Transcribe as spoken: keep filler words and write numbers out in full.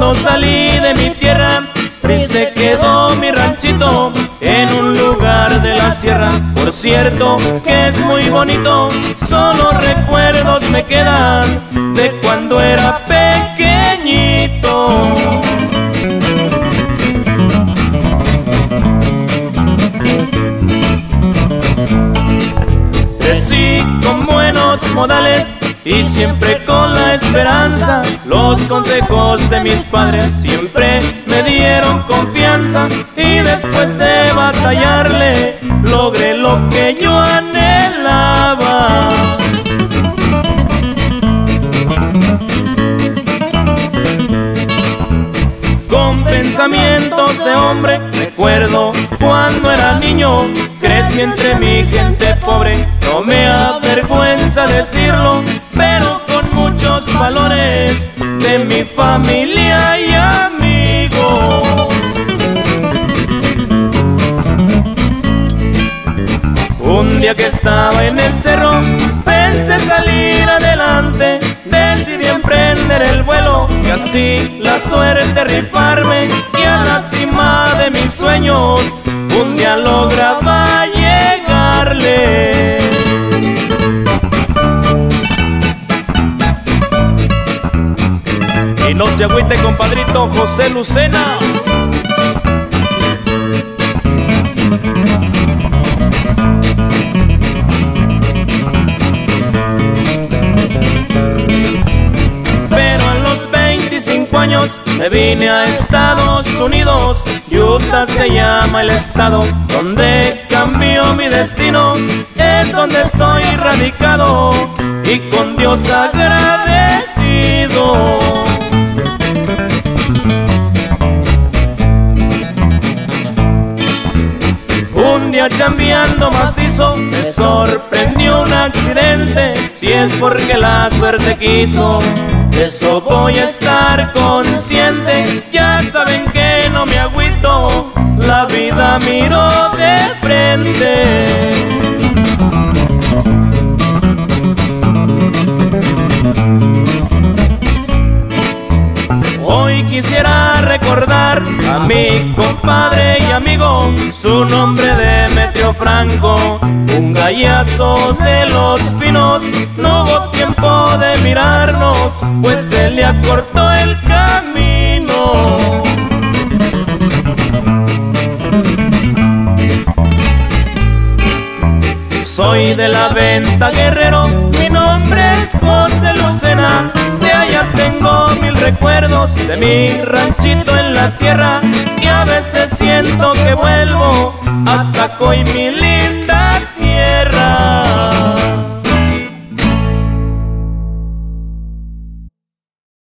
cuando salí de mi tierra, triste quedó mi ranchito en un lugar de la sierra. Por cierto que es muy bonito, solo recuerdos me quedan de cuando era pequeñito. Crecí con buenos modales y siempre con la esperanza. Los consejos de mis padres siempre me dieron confianza, y después de batallarle logré lo que yo anhelaba. Con pensamientos de hombre recuerdo cuando era niño, crecí entre mi gente pobre, no me avergüenza decirlo, pero con muchos valores de mi familia y amigos. Un día que estaba en el cerro, pensé salir adelante, decidí emprender el vuelo y así la suerte rifarme, y a la cima de mis sueños un día lograba llegarle. Y no se agüite, compadrito José Lucena. Años me vine a Estados Unidos, Utah se llama el estado donde cambió mi destino. Es donde estoy radicado y con Dios agradecido. Un día chambeando macizo me sorprendió un accidente, si es porque la suerte quiso, de eso voy a estar consciente. Ya saben que no me agüito, la vida miro de frente. Hoy quisiera recordar a mi compadre y amigo, su nombre Demetrio Franco, un gallazo de los finos. No hubo tiempo de mirarnos, pues se le acortó el camino. Soy de la Venta, Guerrero, mi nombre es José Lucena. De allá tengo mil recuerdos de mi ranchito en la sierra, y a veces siento que vuelvo a Taco y Mili.